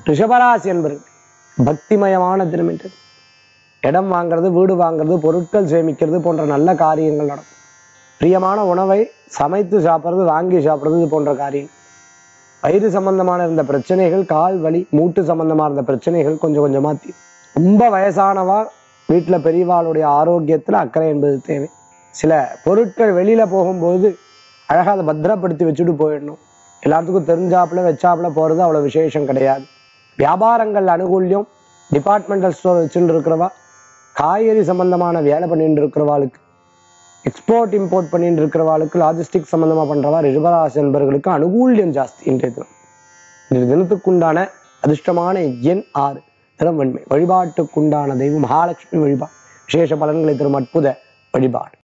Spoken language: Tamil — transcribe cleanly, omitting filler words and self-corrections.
ரிஷபராசி என்பர்கள் பக்திமயமான தினம் என்று இடம் வாங்குறது, வீடு வாங்குறது, பொருட்கள் சேமிக்கிறது போன்ற நல்ல காரியங்கள் நடக்கும். பிரியமான உணவை சமைத்து சாப்பிட்றது, வாங்கி சாப்பிட்றது போன்ற காரியங்கள். வயிறு சம்பந்தமான இருந்த பிரச்சனைகள், கால் வலி, மூட்டு சம்பந்தமா இருந்த பிரச்சனைகள் கொஞ்சம் கொஞ்சமா தீரும். ரொம்ப வயசானவா வீட்டுல பெரியவாளுடைய ஆரோக்கியத்துல அக்கறை என்பது தேவை. சில பொருட்கள் வெளியில போகும்போது அழகா அதை பத்திரப்படுத்தி வச்சுட்டு போயிடணும். எல்லாத்துக்கும் தெரிஞ்சாப்புல வச்சாப்புல போறது அவ்வளவு விசேஷம் கிடையாது. வியாபாரங்கள் அனுகூல்யம். டிபார்ட்மெண்டல் ஸ்டோர் வச்சுட்டு இருக்கிறவா, காய்கறி சம்பந்தமான வேலை பண்ணிட்டு இருக்கிறவாளுக்கு, எக்ஸ்போர்ட் இம்போர்ட் பண்ணிட்டு இருக்கிறவாளுக்கு, லாஜிஸ்டிக் சம்பந்தமா பண்றவா ரிஷபராசி என்பவர்களுக்கு அனுகூல்யம் ஜாஸ்தி இன்றைய தினம். இன்றைய தினத்துக்குண்டான அதிர்ஷ்டமான எண் 6, தினம் வெண்மை. வழிபாட்டுக்குண்டான தெய்வம் மகாலட்சுமி வழிபாடு. விசேஷ பலன்களை தரும் அற்புத வழிபாடு.